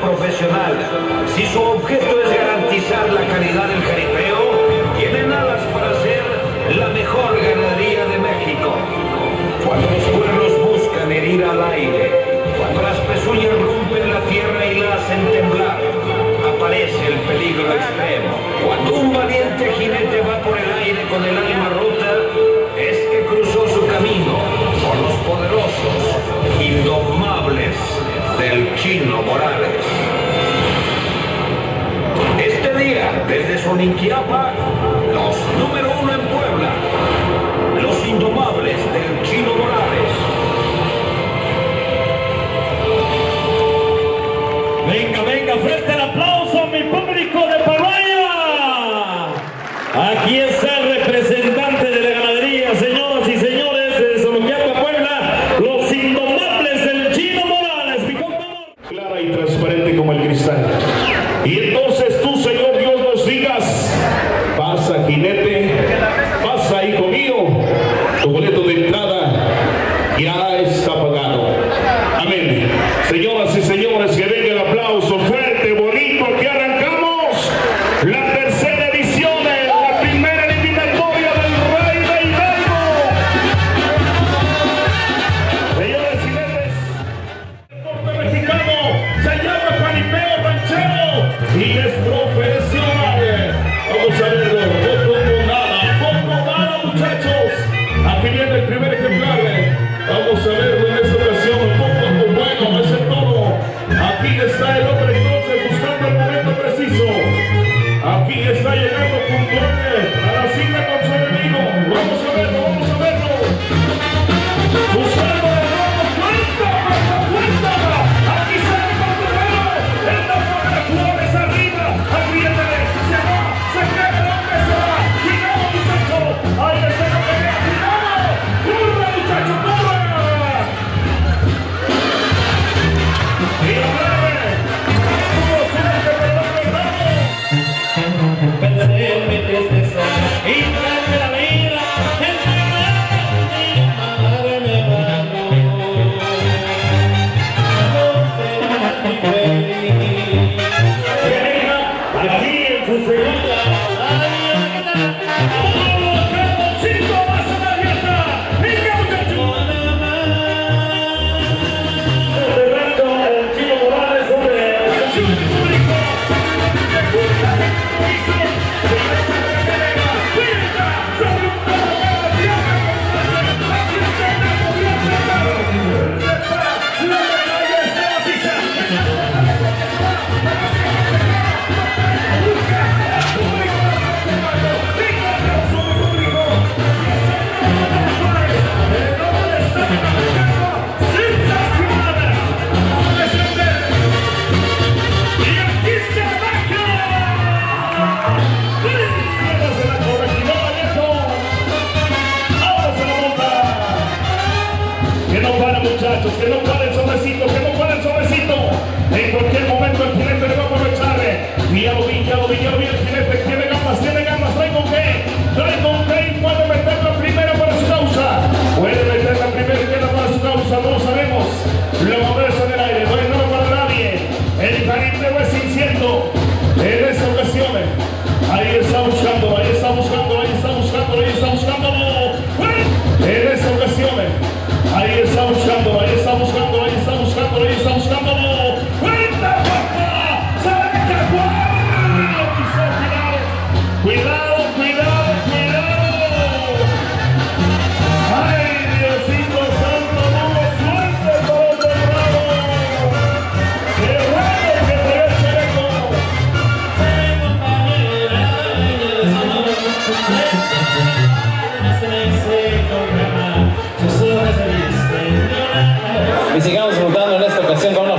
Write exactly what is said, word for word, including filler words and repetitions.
profesional. Si su objeto es garantizar la calidad del jaripeo, tienen alas para ser la mejor ganadería de México. Cuando los cuernos buscan herir al aire, cuando las pezuñas rompen la tierra y la hacen temblar, aparece el peligro extremo. Cuando un valiente jinete va por el aire con el alma rota, es que cruzó su camino por los poderosos, indomables del Chino Morales. Este día, desde Soninquiapa, los número uno en Puebla, los indomables del Chino Morales. Venga, venga, fuerte el aplauso, mi público de Parraya. Aquí está el representante de la ganadería, señoras y señores, de Soninquiapa, Puebla, los indomables del Chino Morales. Mi compañero. Clara y transparente como el cristal. Y entonces tú, Señor Dios, nos digas: pasa, jinete, pasa, hijo mío, tu boleto de entrada ya está pagado. Amén. Señoras y señores, que venga el aplauso fuerte, bonito, que arrancamos la tercera edición de la primera eliminatoria del Rey del Hidalgo. Señores jinetes, el norte mexicano se llama jaripeo ranchero y es profesional. Vamos a verlo, poco o nada, poco o nada, muchachos. Aquí viene el primer ejemplar. Vamos a verlo en esta ocasión, un poco bueno, ese toro. Aquí está el hombre entonces buscando el momento preciso. Aquí está llegando puntual a la cima con su enemigo. Vamos a verlo, vamos a verlo. Buscando de nuevo, cuenta, cuenta, cuenta. Aquí sale con primero. El tazo de Juárez arriba. Aquí viene, se va, se queda, el hombre se va. Cuidado, muchacho. Ahí está la pelea, cuidado. Corre, muchacho, corre. Y a ver, ¿cómo tiene que perder el ramo? Pensé en mi tristeza y traerme la vida, en mi madre me mano. No será mi feliz. Aquí en su segunda. Muchachos, que no pare el sobrecito, que no pare el sobrecito. En cualquier momento el jinete le va a aprovechar. Y ya lo vi, ya lo vi, ya lo vi. El jinete tiene ganas, tiene ganas. Trae con qué, trae con qué. Y puede meter la primera para su causa. Puede meter la primera y queda para su causa. No lo sabemos. Lo moverse en el aire, no hay nada para nadie. El jaripeo es incierto. En esta ocasión, ahí está buscando, ahí está buscando, ahí está buscando, ahí está buscando. En esta ocasión. Ahí está buscando, ahí está buscando, ahí está buscando, ahí está buscando. ¡Cuenta, papá! ¡Sabe que cuidado! Cuidado, cuidado, cuidado. ¡Ay, Diosito santo, no lo sueltes, todo cerrado! ¡Qué bueno que te ves, Chereco! Y sigamos disfrutando en esta ocasión con